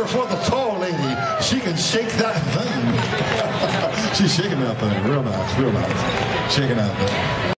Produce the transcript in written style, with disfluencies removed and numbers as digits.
for the tall lady. She can shake that thing. She's shaking that thing. Real nice, real nice. Shaking that thing.